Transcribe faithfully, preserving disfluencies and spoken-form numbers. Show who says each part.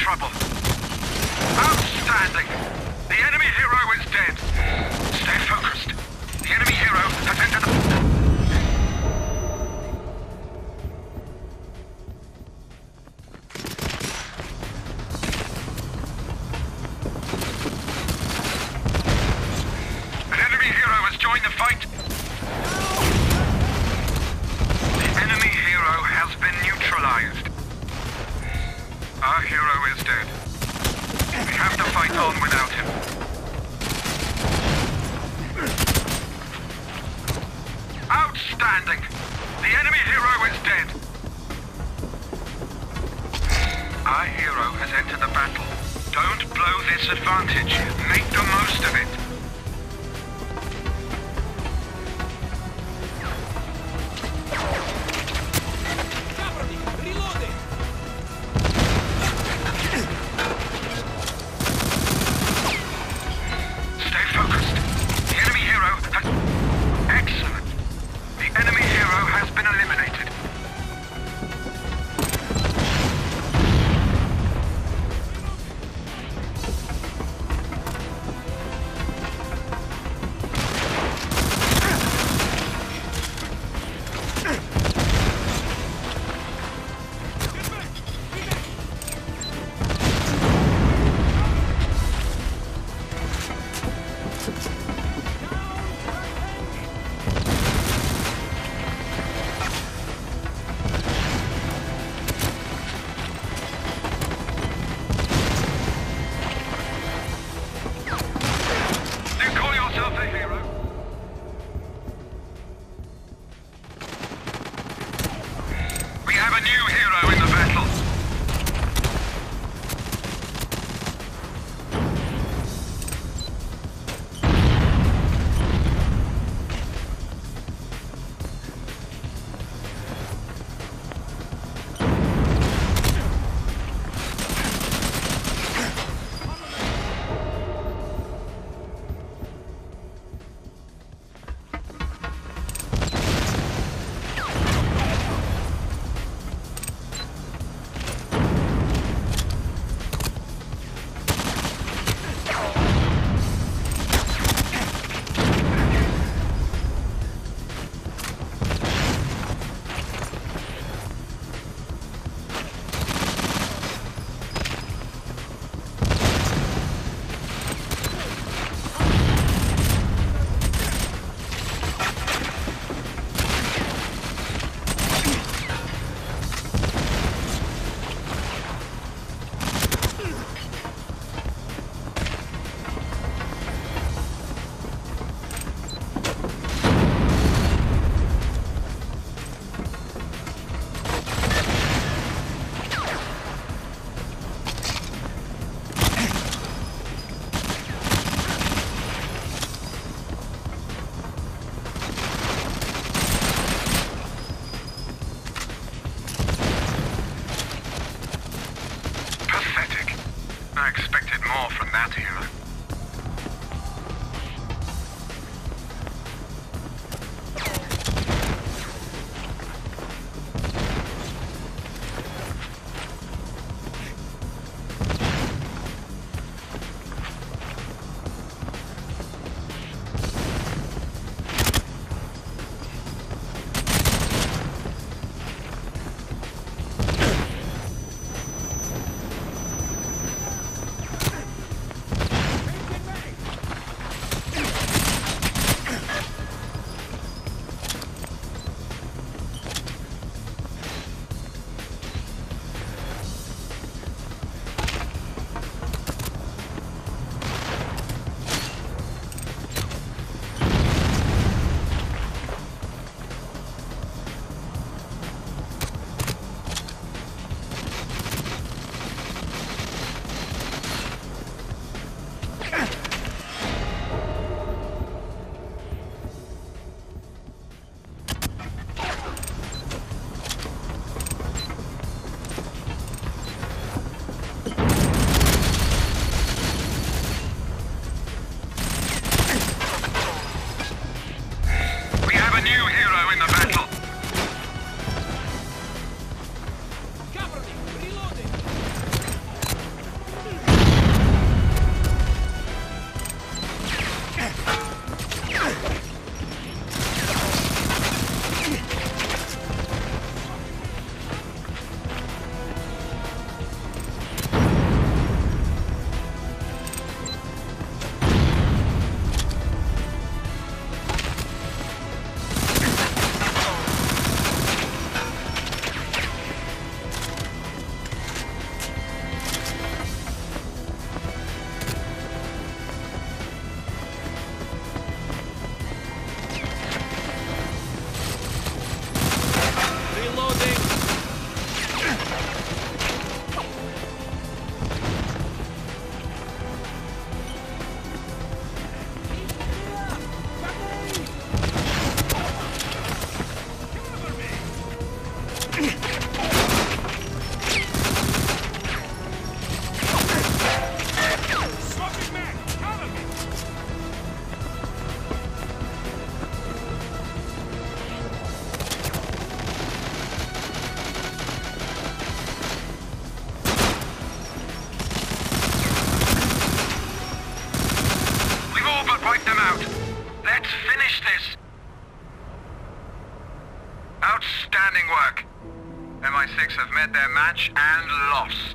Speaker 1: trouble. Outstanding! The enemy hero is dead. Stay focused. The enemy hero has entered the... An enemy hero has joined the fight. The enemy hero has been neutralized. Our hero is dead. We have to fight on without him. Outstanding! The enemy hero is dead. Our hero has entered the battle. Don't blow this advantage. Make the most of it. tactics have met their match and lost.